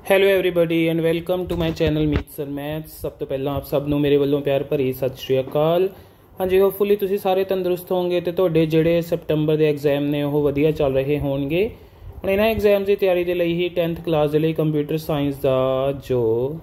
Hello everybody and welcome to my channel Meet sir math. ਸਭ ਤੋਂ ਪਹਿਲਾਂ ਆਪ ਸਭ ਨੂੰ ਮੇਰੇ ਵੱਲੋਂ ਪਿਆਰ ਭਰੀ ਸਤਿ ਸ਼੍ਰੀ ਅਕਾਲ। ਹਾਂਜੀ, ਹੋਪਫੁਲੀ ਤੁਸੀਂ ਸਾਰੇ ਤੰਦਰੁਸਤ ਹੋਵੋਗੇ ਅਤੇ ਤੁਹਾਡੇ ਜਿਹੜੇ ਸੈਪਟੰਬਰ ਦੇ ਐਗਜ਼ਾਮ ਨੇ ਉਹ ਵਧੀਆ ਚੱਲ ਰਹੇ ਹੋਣਗੇ। ਹੁਣ ਇਹਨਾਂ ਐਗਜ਼ਾਮ ਦੀ ਤਿਆਰੀ ਦੇ ਲਈ ਹੀ 10th ਕਲਾਸ ਦੇ ਲਈ ਕੰਪਿਊਟਰ ਸਾਇੰਸ ਦਾ ਜੋ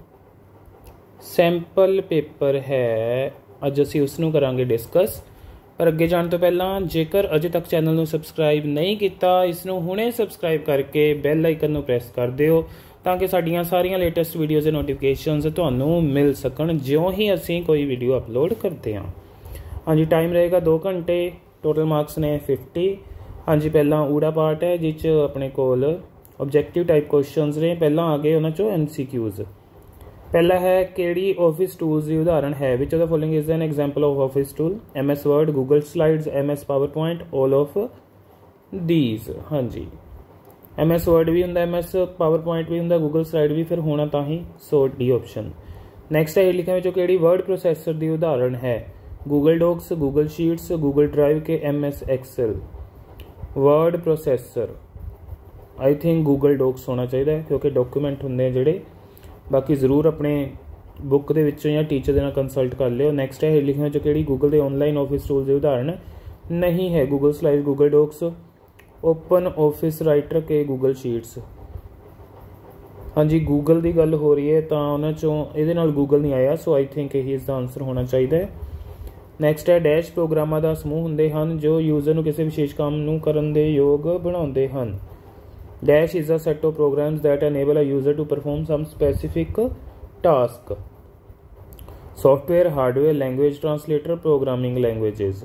ਸੈਂਪਲ ਪੇਪਰ ਹੈ ਅੱਜ ਅਸੀਂ ਉਸ ਨੂੰ ਕਰਾਂਗੇ ਡਿਸਕਸ। ਪਰ ਅੱਗੇ ਜਾਣ ਤੋਂ ਪਹਿਲਾਂ ਜੇਕਰ ਅਜੇ ਤੱਕ ਚੈਨਲ ਨੂੰ ਸਬਸਕ੍ਰਾਈਬ ਨਹੀਂ ਕੀਤਾ ਇਸ ਨੂੰ ਹੁਣੇ ਸਬਸਕ੍ਰਾਈਬ ਕਰਕੇ ਬੈਲ ਆਈਕਨ ਨੂੰ ਪ੍ਰੈਸ ਕਰ ਦਿਓ ਤਾਂ ਕਿ ਸਾਡੀਆਂ ਸਾਰੀਆਂ ਲੇਟੈਸਟ ਵੀਡੀਓਜ਼ ਦੇ ਨੋਟੀਫਿਕੇਸ਼ਨਸ ਤੁਹਾਨੂੰ ਮਿਲ ਸਕਣ ਜਿਉਂ ਹੀ ਅਸੀਂ ਕੋਈ ਵੀਡੀਓ ਅਪਲੋਡ ਕਰਦੇ ਹਾਂ। ਹਾਂਜੀ, ਟਾਈਮ ਰਹੇਗਾ 2 ਘੰਟੇ। ਟੋਟਲ ਮਾਰਕਸ ਨੇ 50। ਹਾਂਜੀ, ਪਹਿਲਾਂ ਊੜਾ ਪਾਰਟ ਹੈ ਜਿਸ 'ਚ ਆਪਣੇ ਕੋਲ ਆਬਜੈਕਟਿਵ ਟਾਈਪ ਕੁਐਸਚਨਸ ਨੇ। ਪਹਿਲਾਂ ਆ ਗਏ ਉਹਨਾਂ 'ਚੋਂ MCQs। ਪਹਿਲਾ ਹੈ ਕਿਹੜੀ ਆਫਿਸ ਟੂਲਸ ਦੀ ਉਦਾਹਰਣ ਹੈ which the following is an example of office tool? MS word, Google slides, MS PowerPoint, all of these. ਹਾਂਜੀ, MS ਵਰਡ ਵੀ ਹੁੰਦਾ, MS ਪਾਵਰਪੁਆਇੰਟ ਵੀ ਹੁੰਦਾ, ਗੂਗਲ ਸਲਾਈਡ ਵੀ ਫਿਰ ਹੋਣਾ ਤਾਂ ਹੀ। So D option. ਨੈਕਸਟ ਹੈ ਲਿਖਿਆ ਵਿੱਚੋਂ ਕਿਹੜੀ ਵਰਡ ਪ੍ਰੋਸੈਸਰ ਦੀ ਉਦਾਹਰਣ ਹੈ? Google Docs, Google Sheets, Google Drive ਕੇ MS Excel. Word processor I think Google Docs ਹੋਣਾ ਚਾਹੀਦਾ ਹੈ ਕਿਉਂਕਿ ਡਾਕੂਮੈਂਟ ਹੁੰਦੇ ਜਿਹੜੇ। ਬਾਕੀ ਜ਼ਰੂਰ ਆਪਣੇ ਬੁੱਕ ਦੇ ਵਿੱਚੋਂ ਜਾਂ ਟੀਚਰ ਦੇ ਨਾਲ ਕੰਸਲਟ ਕਰ ਲਿਓ। ਨੈਕਸਟ ਹੈ ਲਿਖਿਆ ਵਿੱਚੋਂ ਕਿਹੜੀ ਗੂਗਲ ਦੇ ਆਨਲਾਈਨ ਆਫਿਸ ਟੂਲ ਦੀ ਉਦਾਹਰਣ ਨਹੀਂ ਹੈ? Google slide, Google Docs, open office writer ਕੇ ਗੂਗਲ ਸ਼ੀਟਸ। ਹਾਂਜੀ, ਗੂਗਲ ਦੀ ਗੱਲ ਹੋ ਰਹੀ ਹੈ ਤਾਂ ਉਹਨਾਂ 'ਚੋਂ ਇਹਦੇ ਨਾਲ ਗੂਗਲ ਨਹੀਂ ਆਇਆ, ਸੋ ਆਈ ਥਿੰਕ ਇਹੀ ਇਸ ਦਾ ਆਨਸਰ ਹੋਣਾ ਚਾਹੀਦਾ ਹੈ। ਨੈਕਸਟ ਹੈ ਡੈਸ਼ ਪ੍ਰੋਗਰਾਮਾਂ ਦਾ ਸਮੂਹ ਹੁੰਦੇ ਹਨ ਜੋ ਯੂਜ਼ਰ ਨੂੰ ਕਿਸੇ ਵਿਸ਼ੇਸ਼ ਕੰਮ ਨੂੰ ਕਰਨ ਦੇ ਯੋਗ ਬਣਾਉਂਦੇ ਹਨ। Dash is a set of programs that enable a user to perform some specific task. Software, hardware, language translator, programming languages.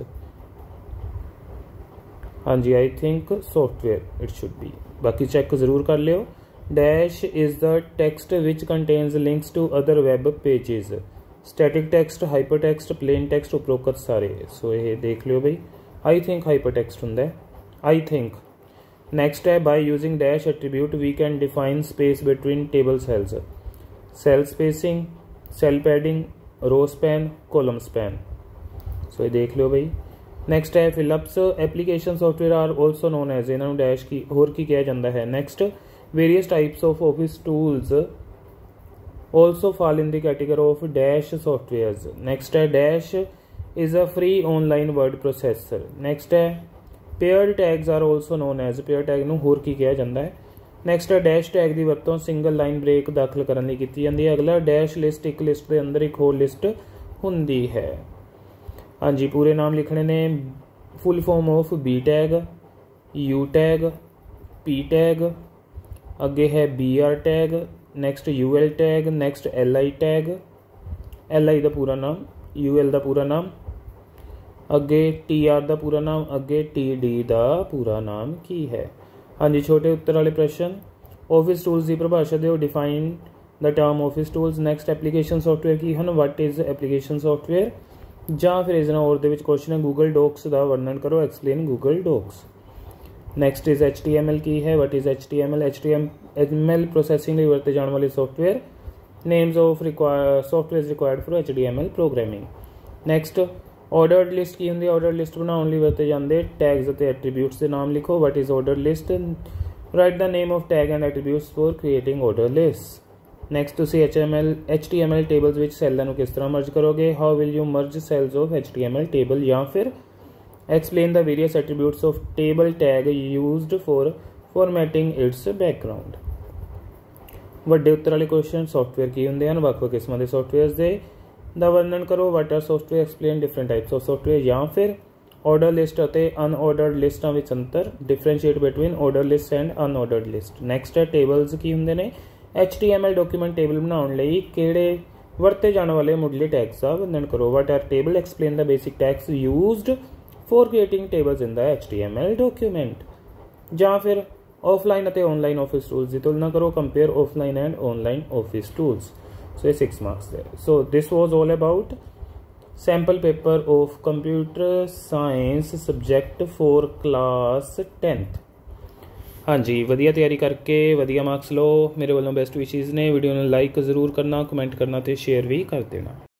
ਹਾਂਜੀ, I think software it should be. ਬਾਕੀ ਚੈੱਕ ਜ਼ਰੂਰ ਕਰ ਲਿਓ। Dash is the text which contains links to other web pages. Static text, hypertext, plain text, ਉਪਰੋਕਤ ਸਾਰੇ। ਸੋ ਇਹ ਦੇਖ ਲਿਓ ਬਈ। I think hypertext ਹੁੰਦਾ ਹੈ, I think. Next है by using dash attribute we can define space between table cells. Cell spacing, cell padding, row span, column span. So ये देख लो भाई। Next है Philips application software are also known as इन्हों dash की होर की किया जाता है। Next various types of office tools also fall in the category of dash softwares. Next है dash is a free online word processor. Next है paired tags are also known as. Pair tag ਨੂੰ ਹੋਰ ਕੀ ਕਿਹਾ ਜਾਂਦਾ ਹੈ? Next ਹੈ dash tag ਦੀ ਵਰਤੋਂ single line break ਦਾਖਲ ਕਰਨ ਲਈ ਕੀਤੀ ਜਾਂਦੀ ਹੈ। ਅਗਲਾ ਡੈਸ਼ ਲਿਸਟ ਇੱਕ ਲਿਸਟ ਦੇ ਅੰਦਰ ਇੱਕ ਹੋਰ ਲਿਸਟ ਹੁੰਦੀ ਹੈ। ਹਾਂਜੀ, ਪੂਰੇ ਨਾਮ ਲਿਖਣੇ ਨੇ। Full form of B tag, U tag, P tag, ਅੱਗੇ ਹੈ BR tag, next UL tag, next LI tag, LI ਦਾ ਪੂਰਾ ਨਾਮ, UL ਦਾ ਪੂਰਾ ਨਾਮ, ਅੱਗੇ TR ਦਾ ਪੂਰਾ ਨਾਮ, ਅੱਗੇ TD ਦਾ ਪੂਰਾ ਨਾਮ ਕੀ ਹੈ? ਹਾਂਜੀ, ਛੋਟੇ ਉੱਤਰ ਵਾਲੇ ਪ੍ਰਸ਼ਨ। ਆਫਿਸ ਟੂਲਸ ਦੀ ਪਰਿਭਾਸ਼ਾ ਦਿਓ। Define the term office tools. Next application software ਕੀ ਹਨ? What is application software? ਜਾਂ ਫਿਰ ਇਸ ਨਾਲ ਹੋਰ ਦੇ ਵਿੱਚ ਕੁਐਸਚਨ ਹੈ ਗੂਗਲ ਡੌਕਸ ਦਾ ਵਰਣਨ ਕਰੋ। Explain Google Docs. Next is HTML ਕੀ ਹੈ? ਵਾਟ ਇਜ਼ HTML? HTML ਪ੍ਰੋਸੈਸਿੰਗ ਲਈ ਵਰਤੇ ਜਾਣ ਵਾਲੇ software. Names of software required for HTML programming. Next ordered list ਕੀ ਹੁੰਦੀ ਹੈ? ਆਰਡਰ ਲਿਸਟ ਬਣਾਉਣ ਲਈ ਵਰਤੇ ਜਾਂਦੇ ਟੈਗਸ ਅਤੇ ਐਟਰੀਬਿਊਟਸ ਦੇ ਨਾਮ ਲਿਖੋ। What is order list? Right the name of tag and attributes for creating order list. Next ਤੁਸੀਂ HTML ਟੇਬਲਸ ਵਿੱਚ ਸੈੱਲਾਂ ਨੂੰ ਕਿਸ ਤਰ੍ਹਾਂ ਮਰਜ ਕਰੋਗੇ? How will you merge cells of HTML table? ਜਾਂ ਫਿਰ explain the various attributes of table tag used for formatting its background. ਵੱਡੇ ਉੱਤਰ ਵਾਲੇ ਕੁਐਸਚਨ ਸੌਫਟਵੇਅਰ ਕੀ ਹੁੰਦੇ ਹਨ? ਵੱਖ ਵੱਖ ਕਿਸਮਾਂ ਦੇ ਸੌਫਟਵੇਅਰਸ ਦੇ ਦਾ ਵਰਣਨ ਕਰੋ। What are software? Explain different types of software. ਜਾਂ ਫਿਰ ਆਰਡਰ ਲਿਸਟ ਅਤੇ ਅਨਆਰਡਰਡ ਲਿਸਟਾਂ ਵਿੱਚ ਅੰਤਰ। Differentiate between order list and unordered list. Next ਹੈ ਟੇਬਲਸ ਕੀ ਹੁੰਦੇ ਨੇ? HTML ਡਾਕੂਮੈਂਟ ਟੇਬਲ ਬਣਾਉਣ ਲਈ ਕਿਹੜੇ ਵਰਤੇ ਜਾਣ ਵਾਲੇ ਮੁੱਢਲੇ ਟੈਗਸ ਦਾ ਵਰਣਨ ਕਰੋ। What are table? Explain the basic tags used for creating tables in the HTML document. ਜਾਂ ਫਿਰ ਆਫਲਾਈਨ ਅਤੇ ਆਨਲਾਈਨ ਆਫਿਸ ਟੂਲਸ ਦੀ ਤੁਲਨਾ ਕਰੋ। Compare offline and online office tools. So 6 marks there. So this was all about sample paper of computer science subject for class 10th. ਹਾਂਜੀ, ਵਧੀਆ ਤਿਆਰੀ ਕਰਕੇ ਵਧੀਆ ਮਾਰਕਸ ਲਓ। ਮੇਰੇ ਵੱਲੋਂ ਬੈਸਟ ਵਿਸ਼ੇਸ ਨੇ। ਵੀਡੀਓ ਨੂੰ ਲਾਈਕ ਜ਼ਰੂਰ ਕਰਨਾ, ਕਮੈਂਟ ਕਰਨਾ ਤੇ ਸ਼ੇਅਰ ਵੀ ਕਰ ਦੇਣਾ।